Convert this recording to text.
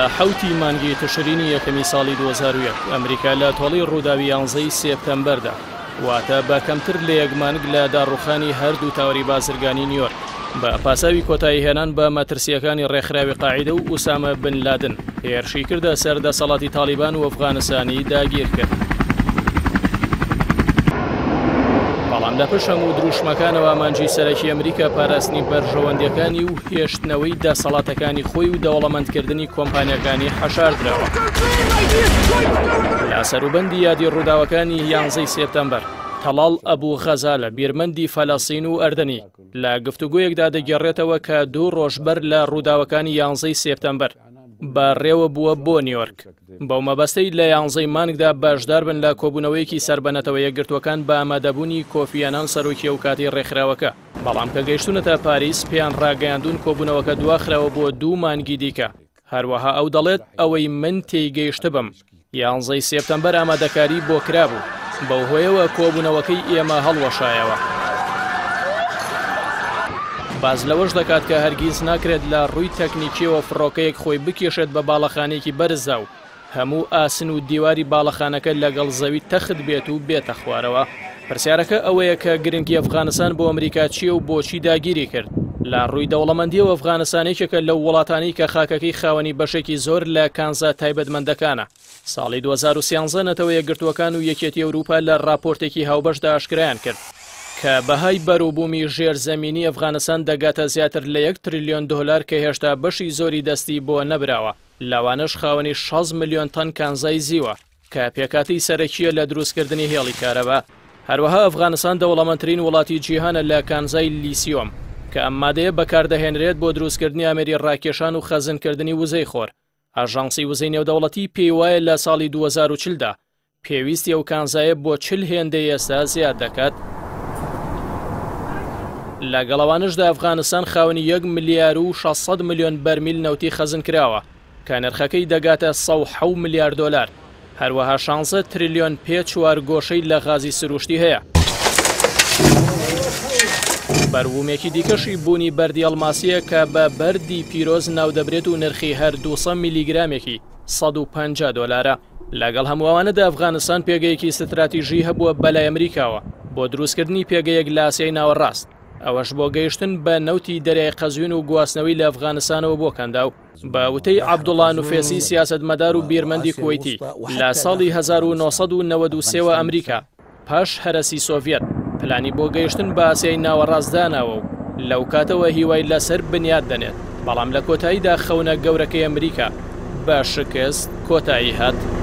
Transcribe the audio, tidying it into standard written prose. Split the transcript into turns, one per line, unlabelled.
لە حوتی مانگی تشرینی یەکەمی ساڵی 2001 ئەمریکا لە تۆڵی ڕووداوی 11 سێپتەمبەردا واتە بە کەمتر لە یەک مانگ لە داڕوخانی هەردوو تاوەری بازرگانی نیویۆرک بە پاساوی کۆتایی هێنان بە مەترسیەکانی ڕێکخراوی قاعیدە و ئوسامە بن لادن هێرشی کردە سەر دەسەڵاتی تالیبان و ئەفغانستانی داگیر کرد. بەڵام لە پشت هەموو دروشمەکانەوە مانجی سەرەکی ئەمریکا پاراستنی بەرژەوەندەکانی و هێشتنەوەی دەسەڵاتەکانی خۆی و دەوڵەمەندکردنی کۆمپانیەکانی حەشاردرەوە. لە سەروبەندی یادی ڕووداوەکانی 11 سێپتەمبەر تەڵال ئەبوو غەزالە بیرمەندی فەلەستین و ئەردەنی لە گفتوگویەکدا دەگەڕێتەوە کە 2 ڕۆژبەر لە ڕووداوەکانی 11 سێپتەمبەر بەڕێوە بووە بۆ نیویۆرک. بەو مەبەستەی لە 11 مانگدا بەشدار بن لە کۆبوونەوەیەکی سەربەنەتەوە یەکگرتوەکان بە ئامادەبوونی کۆفی ئەنان سەرۆکی ئەو کاتی ڕێکخراوەکە. بەڵام کە گەیشتونەتە پاریس پێیان ڕاگەیاندون کۆبوونەوەکە دواخراوە بۆ 2 مانگی دیکە. هەروەها ئەو دەڵێت ئەوەی من تێیگەیشت بم 11 سێپتەمبەر ئامادەکاری بۆ کرابوو بەو هۆیەوە کۆبوونەوەکەی ئێمە هەڵوەشایەوە. باز لەوەش دەکات کە هەرگیز ناکرێت لە ڕووی تەکنیکیەوە فڕۆکەیەک خۆی بکێشێت بە باڵەخانێکی بەرزدا و هەموو ئاسن و دیواری باڵەخانەکە لەگەڵ زەوی تەخت بێت و بێتە خوارەوە. پرسیارەکە ئەوەیە کە گرنگی ئەفغانستان بۆ ئەمریکا چییە و بۆچی داگیری کرد. لە ڕووی دەوڵەمەندیەوە ئەفغانستانێکێکە لەو وڵاتانی کە خاکەکەی خاوەنی بەشێکی زۆر لە کانزا تایبەتمەندەکانە. ساڵی 2013 نەتەوە یەکگرتوەکان و یەکێتی ئەوروپا لە راپۆرتێکی هاوبەشدا ئاشکرایان کرد کە بەهای بەرووبوومی ژێرزەمینی ئەفغانستان دەگاتە زیاتر لە 1 تریلیۆن دۆلار کە هێشتا بەشی زۆری دەستی بۆ نەبراوە. لەوانەش خاوەنی 6 ملیۆن تەن کانزای زیوە کە پێکاتی سەرەکیە لە دروستکردنی هێڵی کارەبا. هەروەها ئەفغانستان دەوڵەمەندترین وڵاتی جیهانە لە کانزای لیسیۆم کە ئەم مادەیە بەکاردەهێنرێت بۆ دروستکردنی ئامێری ڕاکێشان و خەزنکردنی وزەی خۆر. ئاژانسی وزەی نێودەوڵەتی پێی وایە لە ساڵی 2040دا پێویستی ئەو کانزایە بۆ 40 هێندەی ئێستا زیاد دەکات. لەگەڵەوانشدا ئەفغانستان خاوەنی 1 ملیار و 600 ملیۆن بەرمیل نەوتی خەزن کراوە کە نرخەکەی دەگاتە 107 ملیار دۆلار. هەروەها 16 تریلیۆن پێ چوارگۆشەی لە غازی سروشتی هەیە. بەروومێکی دیکەشی بوونی بەردی ئەڵماسیە کە بە بەردی پیرۆز ناودەبرێت و نرخی هەر 200 میلیگرامێکی 150 دۆلارە. لەگەڵ هەمووانەدا ئەفغانستان پێگەیەکی ستراتیژی هەبووە بەلای ئەمریکاوە بۆ دروستکردنی پێگەیەک لە ئاسیای ناوەڕاست. ئەوەش بۆ گەیشتن بە نەوتی دەریای قەزوین و گواستنەوەی لە ئەفغانستانەوە بۆ کەندا و بە وتەی عەبدوڵڵا نوفێسی سیاسەتمەدار و بیرمەندی کوێیتی لە ساڵی 1993ەوە ئەمریکا پاش هەرەسی سۆڤێت پلانی بۆ گەیشتن بە ئاسیای ناوەڕاست داناوە و لەو کاتەوە هیوای لەسەر بنیاد دەنێت. بەڵام لە کۆتاییدا خەونە گەورەکەی ئەمریکا بە شکست کۆتایی هات.